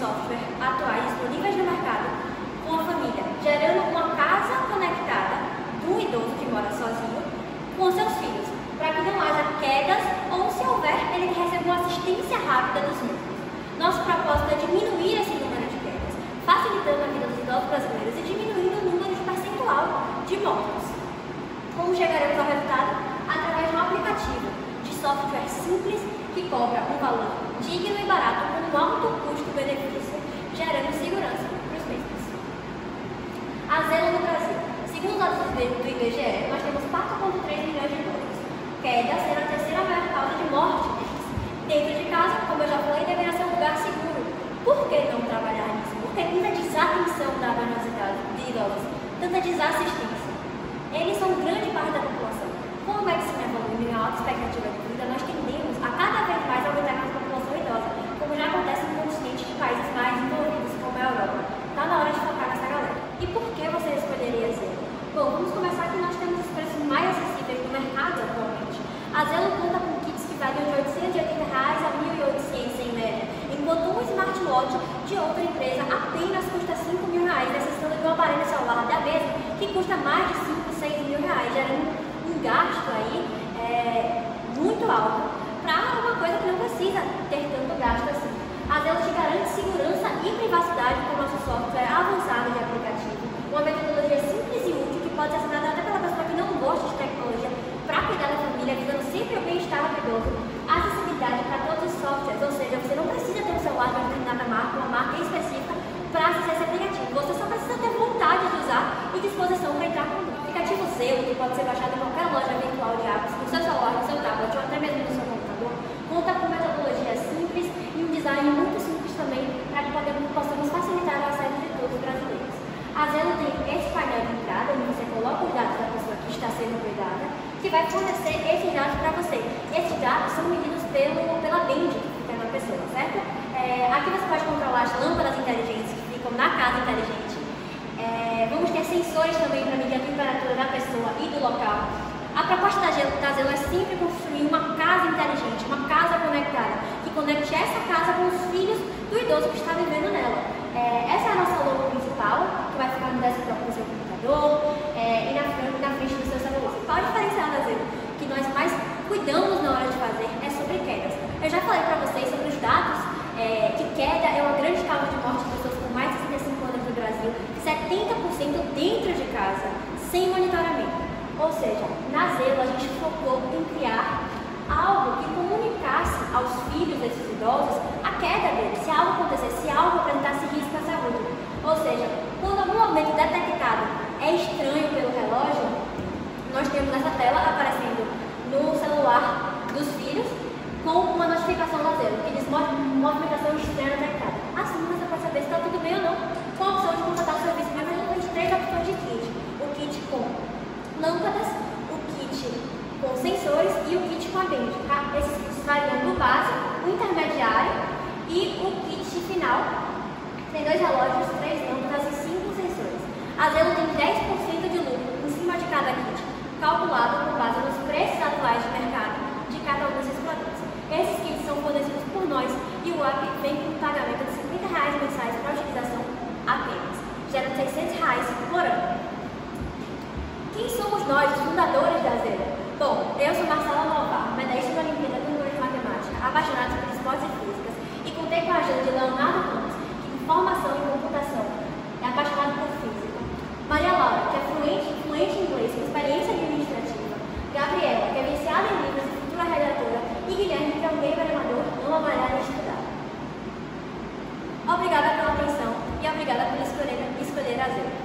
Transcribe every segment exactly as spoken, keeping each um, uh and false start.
software atuais disponíveis no mercado com a família, gerando uma casa conectada do idoso que mora sozinho com seus filhos, para que não haja quedas ou, se houver, ele receba uma assistência rápida dos mesmos. Nosso propósito é diminuir esse número de quedas, facilitando a vida dos idosos brasileiros e diminuindo o número de percentual de mortos. Como chegaremos ao resultado? Através de um aplicativo de software simples que cobra um valor digno e barato com um alto custo-benefício, gerando segurança para os mesmos. A Zelo no Brasil. Segundo os dados do I B G E, nós temos quatro vírgula três milhões de idosos, queda sendo a terceira maior causa de morte deles. Dentro de casa, como eu já falei, deverá ser um lugar seguro. Por que não trabalhar nisso? Por que tanta desatenção dada às idades de idosos, tanta desassistência? Eles são grande parte da população. Com a medicina evoluindo e a alta expectativa de vida, nós tendemos a cada vez mais aumentar a população idosa, como já acontece no continente de países mais envolvidos, como a Europa. Está na hora de focar nessa galera. E por que você escolheria a Zelo? Bom, vamos começar que nós temos os preços mais acessíveis do mercado atualmente. A Zelo conta com kits que variam de oitocentos e oitenta reais a mil e oitocentos em média, enquanto um smartwatch de outra empresa apenas custa cinco mil reais, necessitando de um aparelho celular da mesma que custa mais de cinco, seis mil reais, gerando um gasto aí é, muito alto para uma coisa que não precisa ter tanto gasto assim. A Zelo te garante segurança e privacidade com o nosso software avançado de aplicativo, uma metodologia simples e útil que pode ser assinada até pela pessoa que não gosta de tecnologia para cuidar da família, visando sempre o bem-estar do idoso. Acessibilidade para todos os softwares, ou seja, você não precisa ter um celular de uma determinada marca, uma marca específica para acessar esse aplicativo. Você só precisa ter vontade de usar e disposição para entrar com o aplicativo Zelo, que pode ser baixado em qualquer loja virtual de apps, no seu celular, no seu tablet ou até mesmo no seu computador. Conta com metodologia simples e um design muito simples também, para que podemos, possamos facilitar o acesso de todos os brasileiros. A Zelo tem esse painel de entrada, onde você coloca os dados da pessoa que está sendo cuidada, que vai fornecer esses dados para você. Esses dados são medidos pelo, pela band que fica na pessoa, certo? É, aqui você pode controlar as lâmpadas inteligentes que ficam na casa inteligente. É, vamos ter sensores também para medir a temperatura da pessoa e do local. A proposta da Zelo é sempre construir uma casa inteligente, uma casa conectada, que conecte essa casa com os filhos do idoso que está vivendo nela. É, essa é a nossa logo principal, que vai ficar no desktop do seu computador é, e na frente, na frente do seu celular. Qual a diferencial da Zelo? Que nós mais cuidamos na hora de fazer é sobre quedas. Eu já falei para vocês sobre os dados é, que queda é uma grande causa de morte de pessoas com mais de sessenta e cinco anos no Brasil, setenta por cento dentro de casa, sem monitoramento. Ou seja, na Zelo a gente focou em criar algo que comunicasse aos filhos desses idosos a queda deles, se algo acontecesse, se algo apresentasse risco à saúde. Ou seja, quando algum momento detectado é estranho pelo relógio, nós temos essa tela aparecendo no celular dos filhos com uma notificação da Zelo, que diz movimentação estranha detectada. Assim você pode saber se está tudo bem ou não, com a opção de contratar o serviço, mas a gente tem três opções de kit. O kit com lâmpadas, o kit com sensores e o kit com a band. Tá? Esses kits variam do básico, o intermediário e o kit final. Tem dois relógios, três lâmpadas e cinco sensores. A Zelo tem dez por cento de lucro em cima de cada kit, calculado com base nos preços atuais de mercado de cada um desses produtos. Esses kits são fornecidos por nós e o app vem com um pagamento de cinquenta reais mensais para utilização apenas, gerando seiscentos reais por ano. Quem somos nós, os fundadores da Zelo? Bom, eu sou Marcela Novar, medalhista da Olimpíada de Número de Matemática, apaixonada por esportes e físicas, e contei com a ajuda de Leonardo Ramos, que tem formação em computação, é apaixonado por física. Maria Laura, que é fluente, fluente em inglês, com experiência administrativa. Gabriela, que é viciada em livros e futura redatora. E Guilherme, que é um gamer amador, não amarelo estudar. Obrigada pela atenção e obrigada por escolher, escolher a Zelo.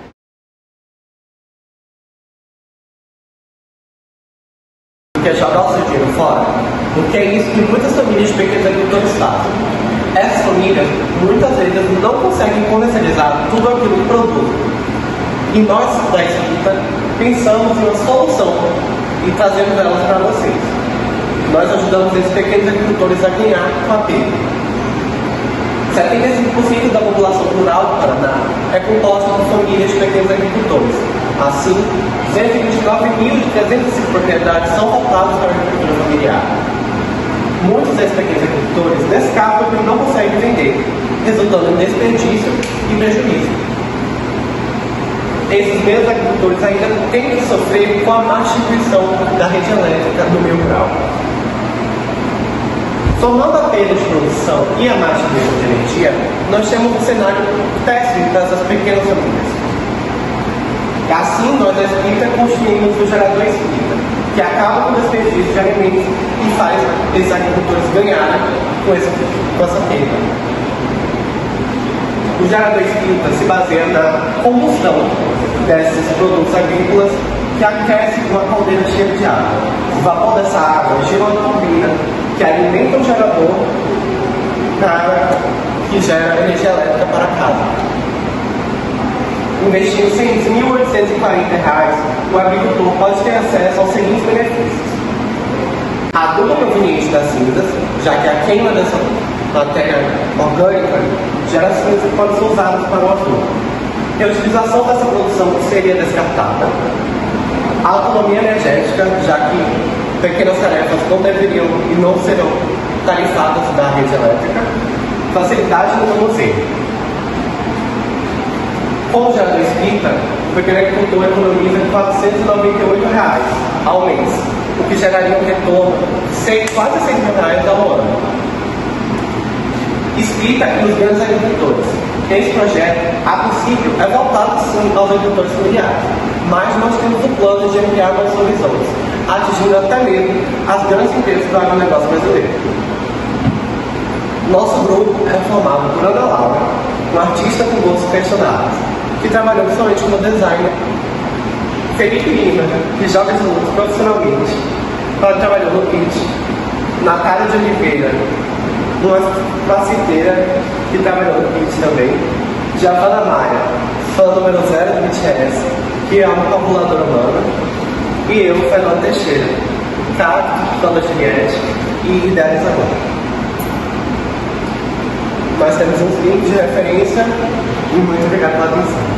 Quer jogar o seu dinheiro fora? Porque é isso que muitas famílias de pequenos agricultores fazem. Essas famílias, muitas vezes, não conseguem comercializar tudo aquilo que produzem. E nós, da Escrita, pensamos em uma solução e trazemos elas para vocês. Nós ajudamos esses pequenos agricultores a ganhar com a perda. setenta e cinco por cento da população rural do Paraná é composta por famílias de pequenos agricultores. Assim, duzentos e vinte e nove mil de trezentas e cinco propriedades são voltadas para a agricultura familiar. Muitos desses pequenos agricultores escapam porque não conseguem vender. resultando em desperdício e prejuízo. Esses mesmos agricultores ainda têm que sofrer com a má distribuição da rede elétrica no meio rural. Somando a perda de produção e a má distribuição de energia, nós temos um cenário péssimo para essas pequenas famílias. Assim, nós da Espírita construímos o gerador Espírita, que acaba com o desperdício de alimentos e faz esses agricultores ganharem com, esse, com essa perda. O gerador Espírita se baseia na combustão desses produtos agrícolas que aquece uma caldeira cheia de água. O vapor dessa água gira uma turbina que alimenta o gerador que gera energia elétrica para casa. Investindo seis mil oitocentos e quarenta reais, o agricultor pode ter acesso aos seguintes benefícios: adubo proveniente das cinzas, já que a queima dessa matéria orgânica gera cinzas que podem ser usadas para o adubo. Reutilização dessa produção que seria descartada. Autonomia energética, já que pequenas tarefas não deveriam e não serão tarifadas da rede elétrica. Facilidade no manuseio. Com o gerador Espírita, o pequeno agricultor economiza quatrocentos e noventa e oito reais ao mês, o que geraria um retorno de quase seis mil reais ao ano. Espírita e os grandes agricultores. Esse projeto, a princípio, é voltado sim aos agricultores familiares, mas nós temos o plano de ampliar mais horizontes, atingindo até mesmo as grandes empresas do agronegócio brasileiro. Nosso grupo é formado por Ana Laura, uma artista com gostos questionáveis, que trabalhou somente como designer. Felipe Lima, que joga as luzes profissionalmente, trabalhou no P I T. Natália de Oliveira, uma faciteira que trabalhou no P I T também. Giovana Maia, fã número zero do B T S, que é uma calculadora humana. E eu, Fernando Teixeira, cacto, fã da Juliette e idealizador. Nós temos uns links de referência e muito obrigado pela atenção.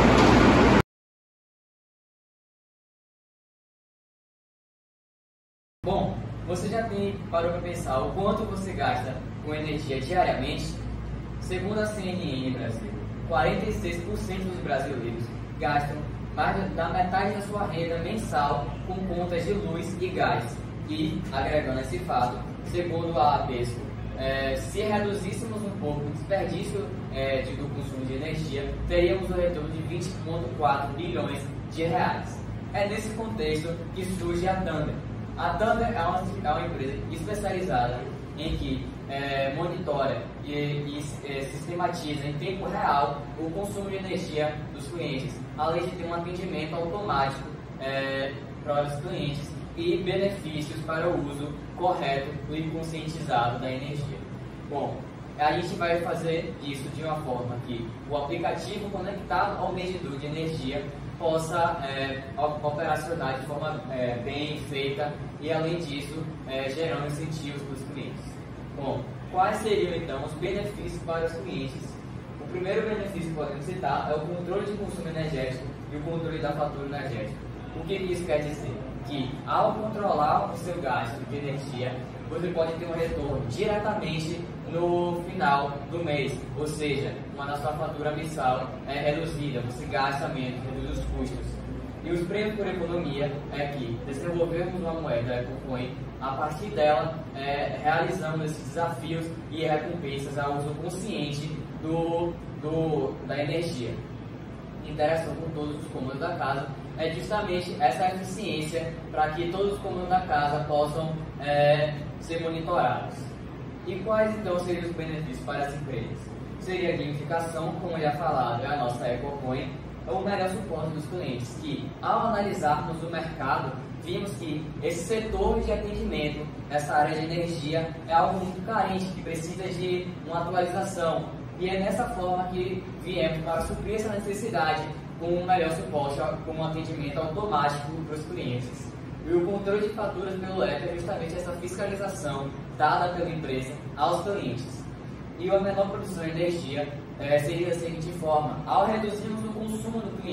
Bom, você já tem parou para pensar o quanto você gasta com energia diariamente? Segundo a C N N Brasil, quarenta e seis por cento dos brasileiros gastam mais da metade da sua renda mensal com contas de luz e gás. E, agregando esse fato, segundo a APESCO, É, se reduzíssemos um pouco o desperdício é, de, do consumo de energia, teríamos um retorno de vinte vírgula quatro bilhões de reais. É nesse contexto que surge a Thunder. A Thunder é uma, é uma empresa especializada em que é, monitora e, e é, sistematiza em tempo real o consumo de energia dos clientes, além de ter um atendimento automático é, para os clientes e benefícios para o uso correto e conscientizado da energia. Bom, a gente vai fazer isso de uma forma que o aplicativo conectado ao medidor de energia possa é, operacionar de forma é, bem feita e, além disso, é, gerando incentivos para os clientes. Bom, quais seriam então os benefícios para os clientes? O primeiro benefício que podemos citar é o controle de consumo energético e o controle da fatura energética. O que isso quer dizer? Que ao controlar o seu gasto de energia, você pode ter um retorno diretamente no final do mês, ou seja, quando a sua fatura mensal é reduzida, você gasta menos, reduz os custos. E os prêmios por economia é que desenvolvemos uma moeda EcoCoin, a partir dela é, realizamos esses desafios e recompensas ao uso consciente do, do, da energia. Interação com todos os cômodos da casa é justamente essa eficiência para que todos os cômodos da casa possam é, ser monitorados. E quais então seriam os benefícios para as empresas? Seria a gamificação, como já falado, é a nossa EcoCoin, ou o melhor suporte dos clientes, que ao analisarmos o mercado, vimos que esse setor de atendimento nessa área de energia é algo muito carente, que precisa de uma atualização. E é nessa forma que viemos para suprir essa necessidade com um melhor suporte, com um atendimento automático para os clientes. E o controle de faturas pelo app é justamente essa fiscalização dada pela empresa aos clientes. E a menor produção de energia é, seria da seguinte forma: ao reduzirmos o consumo do cliente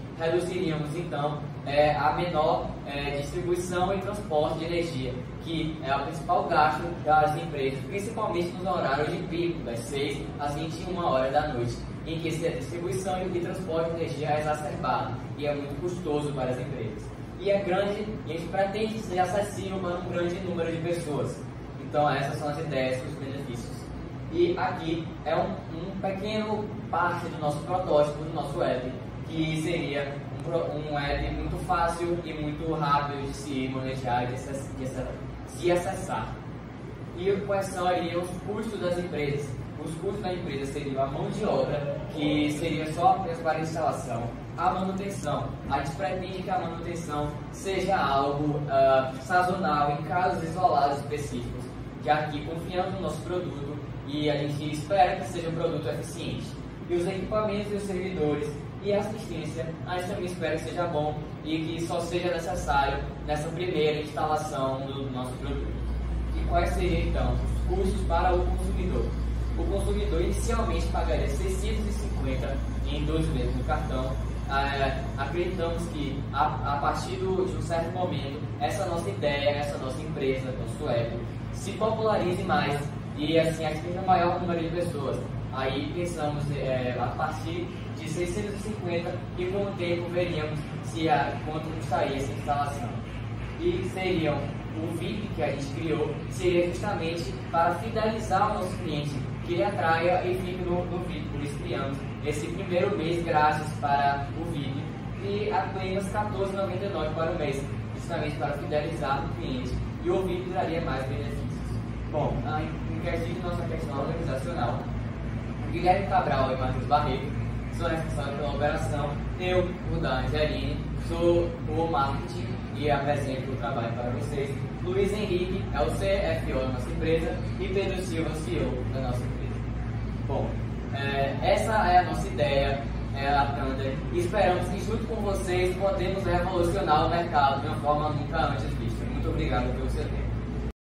reduziríamos então é, a menor é, distribuição e transporte de energia, que é o principal gasto das empresas, principalmente nos horários de pico, das seis às vinte e uma horas da noite, em que a distribuição e transporte de energia é exacerbado e é muito custoso para as empresas. E é grande, e a gente pretende ser acessível para um grande número de pessoas. Então essas são as ideias e os benefícios. E aqui é um, um pequeno parte do nosso protótipo, do nosso app, que seria um, um app muito fácil e muito rápido de se manejar e de se, de se acessar. E quais seriam os custos das empresas? Os custos da empresa seriam a mão de obra, que seria só apenas para a instalação, a manutenção. A gente pretende que a manutenção seja algo uh, sazonal, em casos isolados específicos, que aqui confiamos no nosso produto e a gente espera que seja um produto eficiente. E os equipamentos e os servidores e a assistência, a gente também espera que seja bom e que só seja necessário nessa primeira instalação do nosso produto. E quais seriam então os custos para o consumidor? O consumidor inicialmente pagaria seiscentos e cinquenta em doze vezes no cartão. Ah, acreditamos que a, a partir do, de um certo momento, essa nossa ideia, essa nossa empresa, nosso app, se popularize mais e assim atinja o maior número de pessoas. Aí pensamos é, a partir de seiscentos e cinquenta e com o tempo veríamos se a, quanto custaria essa instalação. E seriam o V I P que a gente criou, seria justamente para fidelizar o nosso cliente, que ele atraia e fique no, no V I P. Por isso criamos esse primeiro mês grátis para o V I P e apenas quatorze reais e noventa e nove centavos para o mês, justamente para fidelizar o cliente, e o V I P traria mais benefícios. Bom, em questão de nossa questão organizacional, o Guilherme Cabral e Matheus Barreto são responsáveis pela operação. Eu, o da Angeline, sou o marketing e apresento o trabalho para vocês. Luiz Henrique é o C F O da nossa empresa e Pedro Silva, C E O da nossa empresa. Bom, é, essa é a nossa ideia, é a Thunder, e esperamos que junto com vocês podemos revolucionar o mercado de uma forma nunca antes vista. Muito obrigado pelo seu tempo.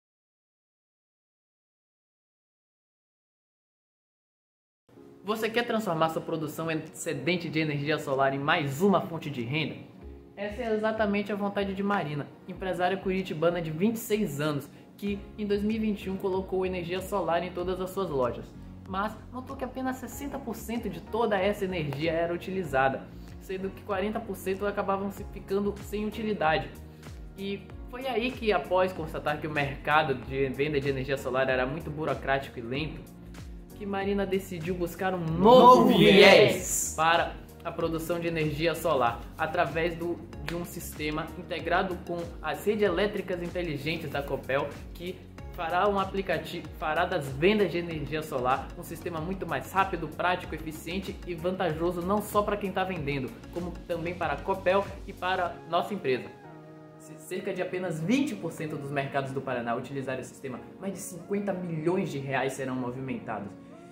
Você quer transformar sua produção excedente de energia solar em mais uma fonte de renda? Essa é exatamente a vontade de Marina, empresária curitibana de vinte e seis anos, que em dois mil e vinte e um colocou energia solar em todas as suas lojas. Mas notou que apenas sessenta por cento de toda essa energia era utilizada, sendo que quarenta por cento acabavam ficando sem utilidade. E foi aí que, após constatar que o mercado de venda de energia solar era muito burocrático e lento, que Marina decidiu buscar um novo, novo viés para a produção de energia solar, através do, de um sistema integrado com as redes elétricas inteligentes da Copel, que fará um aplicativo, fará das vendas de energia solar um sistema muito mais rápido, prático, eficiente e vantajoso não só para quem está vendendo, como também para a Copel e para nossa empresa. Cerca de apenas vinte por cento dos mercados do Paraná utilizarem o sistema, mais de cinquenta milhões de reais serão movimentados.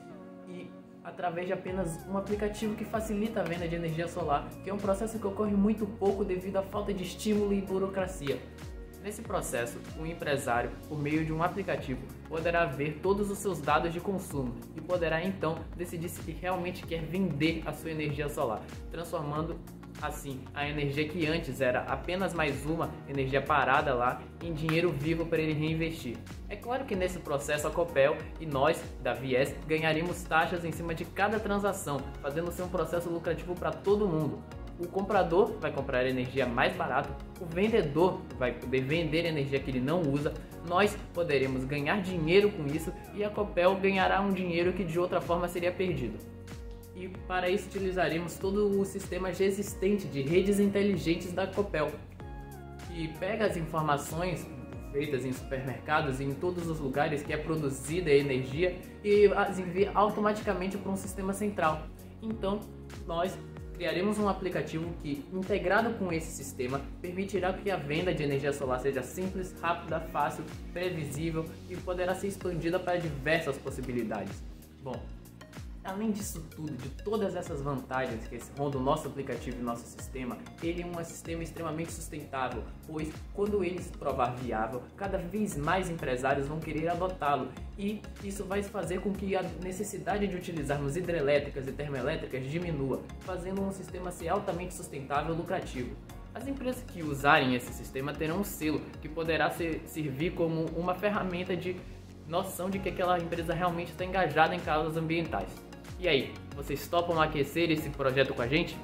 E através de apenas um aplicativo que facilita a venda de energia solar, que é um processo que ocorre muito pouco devido à falta de estímulo e burocracia. Nesse processo, o empresário, por meio de um aplicativo, poderá ver todos os seus dados de consumo e poderá então decidir se realmente quer vender a sua energia solar, transformando assim a energia que antes era apenas mais uma energia parada lá em dinheiro vivo para ele reinvestir. É claro que nesse processo a Copel e nós da Viés ganharíamos taxas em cima de cada transação, fazendo ser um processo lucrativo para todo mundo. O comprador vai comprar energia mais barato, o vendedor vai poder vender energia que ele não usa, nós poderemos ganhar dinheiro com isso e a Copel ganhará um dinheiro que de outra forma seria perdido. E para isso utilizaremos todo o sistema já existente de redes inteligentes da Copel, que pega as informações feitas em supermercados e em todos os lugares que é produzida a energia e as envia automaticamente para um sistema central. Então nós criaremos um aplicativo que, integrado com esse sistema, permitirá que a venda de energia solar seja simples, rápida, fácil, previsível e poderá ser expandida para diversas possibilidades. Bom, Além disso tudo, de todas essas vantagens que rondam o nosso aplicativo e nosso sistema, ele é um sistema extremamente sustentável, pois quando ele se provar viável, cada vez mais empresários vão querer adotá-lo, e isso vai fazer com que a necessidade de utilizarmos hidrelétricas e termoelétricas diminua, fazendo um sistema ser altamente sustentável e lucrativo. As empresas que usarem esse sistema terão um selo que poderá ser, servir como uma ferramenta de noção de que aquela empresa realmente está engajada em causas ambientais. E aí, vocês topam aquecer esse projeto com a gente?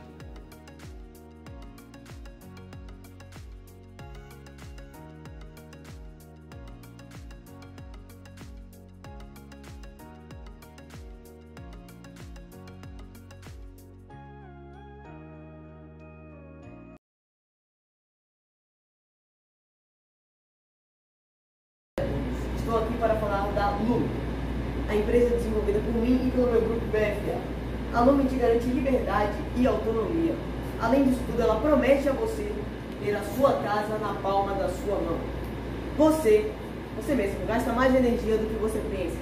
Estou aqui para falar da Lume, a empresa desenvolvida por mim e pelo meu grupo B F A. A Lume te garante liberdade e autonomia. Além disso tudo, ela promete a você ter a sua casa na palma da sua mão. Você, você mesmo, gasta mais energia do que você pensa.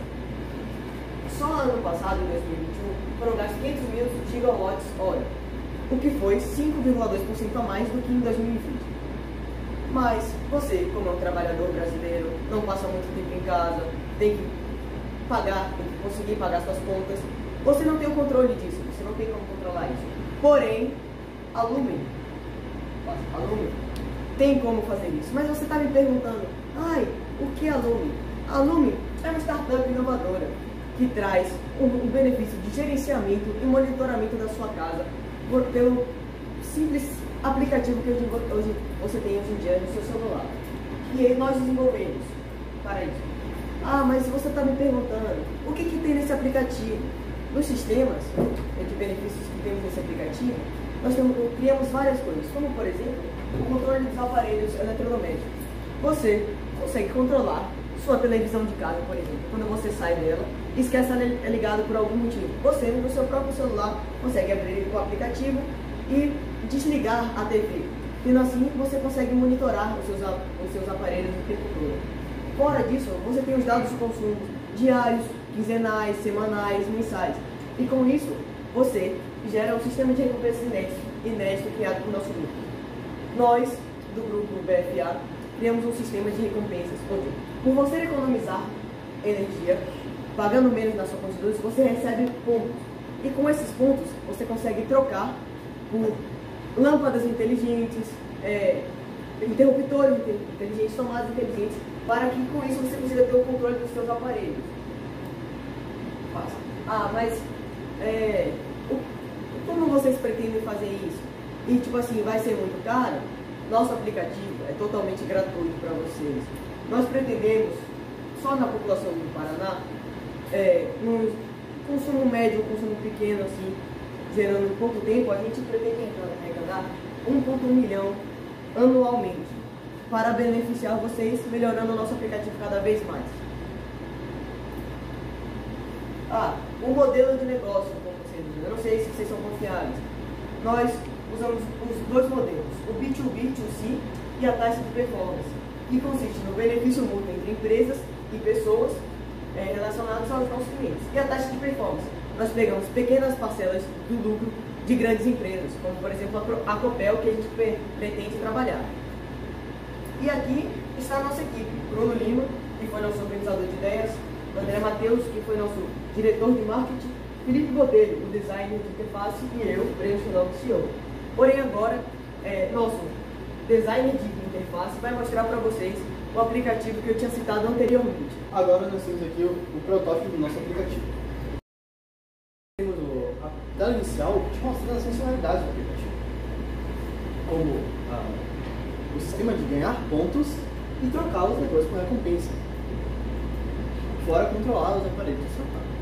Só ano passado, em dois mil e vinte e um, foram gastos quinhentos mil gigawatts hora, o que foi cinco vírgula dois por cento a mais do que em dois mil e vinte. Mas você, como é um trabalhador brasileiro, não passa muito tempo em casa, tem que pagar, tem que conseguir pagar suas contas, você não tem o controle disso, você não tem como controlar isso. Porém, a Lume, a Lume tem como fazer isso. Mas você está me perguntando, ai, o que é a Lume? A Lume é uma startup inovadora que traz um, um benefício de gerenciamento e monitoramento da sua casa por, pelo simples aplicativo que hoje, hoje você tem hoje em dia no seu celular. E nós desenvolvemos para isso. Ah, mas você está me perguntando, o que, que tem nesse aplicativo? Nos sistemas de benefícios que temos nesse aplicativo, nós temos, criamos várias coisas, como por exemplo, o controle dos aparelhos eletrodomésticos. Você consegue controlar sua televisão de casa, por exemplo, quando você sai dela e esquece ela é ligada por algum motivo. Você, no seu próprio celular, consegue abrir o aplicativo e desligar a T V. E assim você consegue monitorar os seus, os seus aparelhos o tempo todo. Fora disso, você tem os dados de consumo diários, quinzenais, semanais, mensais. E com isso, você gera um sistema de recompensas inédito, inédito criado por nosso grupo. Nós, do grupo B F A, criamos um sistema de recompensas onde, por você economizar energia, pagando menos na sua conta de luz, você recebe pontos. E com esses pontos, você consegue trocar por lâmpadas inteligentes, é, interruptores inteligentes, tomadas inteligentes, para que com isso você consiga ter o controle dos seus aparelhos. Ah, mas é, o, como vocês pretendem fazer isso? E tipo assim, vai ser muito caro? Nosso aplicativo é totalmente gratuito para vocês. Nós pretendemos, só na população do Paraná, é, no consumo médio, consumo pequeno, assim, gerando pouco tempo, a gente pretende arrecadar um vírgula um milhão anualmente para beneficiar vocês, melhorando o nosso aplicativo cada vez mais. Ah, o modelo de negócio, como vocês dizem, eu não sei se vocês são confiáveis. Nós usamos os dois modelos, o B dois B dois C e a taxa de performance, que consiste no benefício mútuo entre empresas e pessoas é, relacionadas aos nossos clientes. E a taxa de performance, nós pegamos pequenas parcelas do lucro de grandes empresas, como por exemplo a Copel, que a gente pretende trabalhar. E aqui está a nossa equipe, Bruno Lima, que foi nosso organizador de ideias, André Matheus, que foi nosso diretor de marketing, Felipe Botelho, o designer de interface, e eu, Breno Chinol, C E O. Porém agora, é, nosso designer de interface vai mostrar para vocês o aplicativo que eu tinha citado anteriormente. Agora nós temos aqui o, o protótipo do nosso aplicativo. Temos o, a tela inicial te mostrando as funcionalidades do aplicativo, como a, o sistema de ganhar pontos e trocá-los depois por recompensa, fora controlar os aparelhos do seu carro.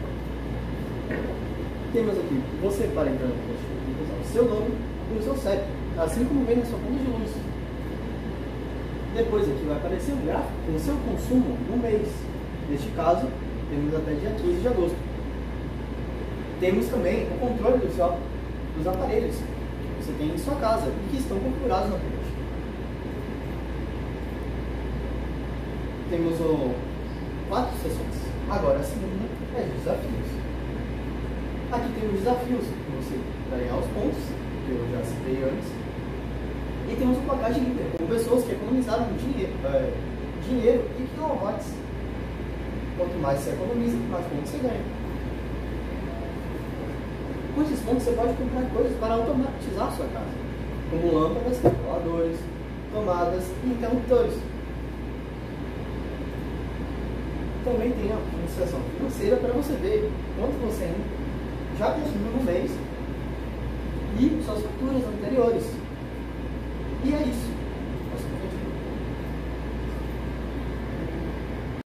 Temos aqui, você para entrar no aplicativo, tem que usar o seu nome e o seu C E P, assim como vem na sua conta de luz. Depois aqui vai aparecer um gráfico com o seu consumo no mês. Neste caso, temos até dia quinze de agosto. Temos também o controle do seu, dos aparelhos que você tem em sua casa e que estão configurados no aplicativo. Temos o, quatro sessões. Agora a segunda é de desafios. Aqui tem os desafios, que você vai ganhar os pontos, que eu já citei antes. E temos o placar de líder, com pessoas que economizaram dinheiro, é, dinheiro e quilowatts. Quanto mais você economiza, mais pontos você ganha. Com esses pontos você pode comprar coisas para automatizar a sua casa, como lâmpadas, controladores, tomadas e interruptores. Também tem a administração financeira para você ver quanto você já consumiu no mês e suas faturas anteriores. E é isso.